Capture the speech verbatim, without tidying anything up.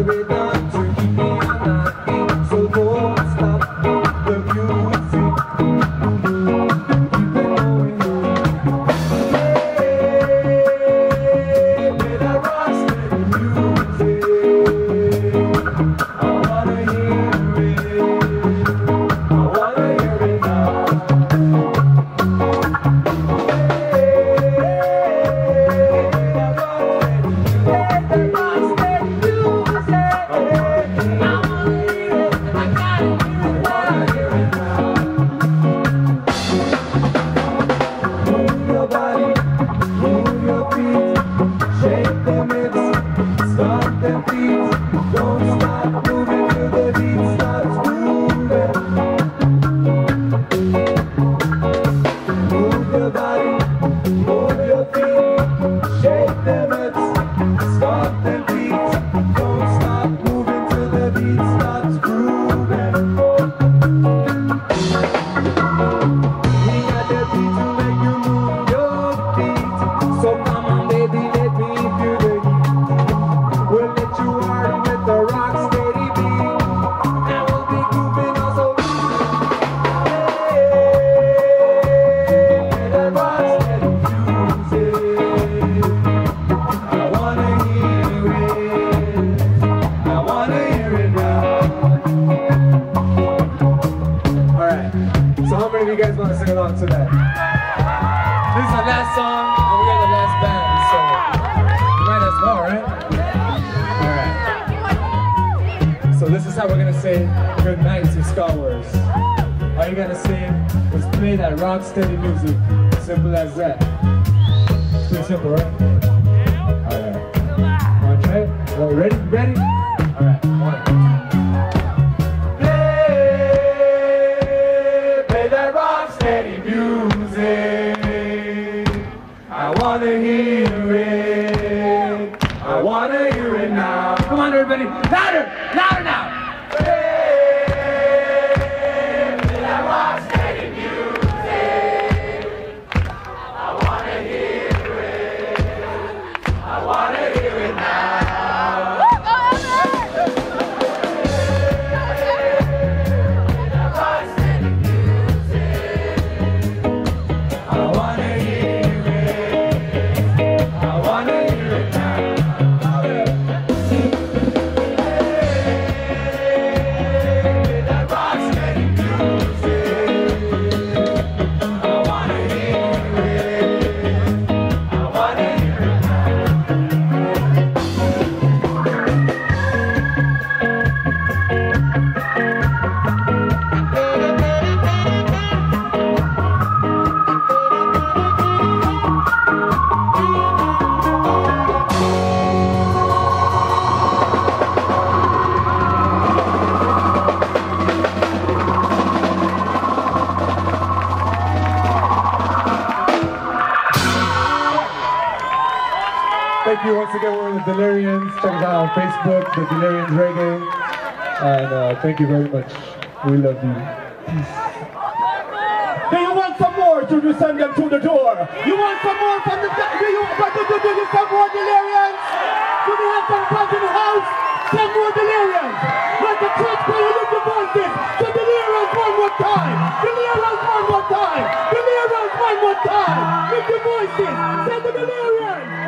Steady music, simple as that. It's pretty simple, right? Alright. Wanna try it? Are you ready? Ready? Alright, one. Play, play that rock steady music. I wanna hear it. I wanna hear it now. Come on, everybody. Louder! Louder now! Thank you once again, we're the Delirians. Check us out on Facebook, the Delirians Reggae. And uh, thank you very much. We love you. Peace. Do you want some more to you send them to the door? You want some more from the do you want to do you some more Delirians? Do we have some fun in the house? Some more Delirians. Let the church play a little voices. The Delirians one more time. Delirians one more time. Delirians one more time. Lift your voices. Send the Delirians.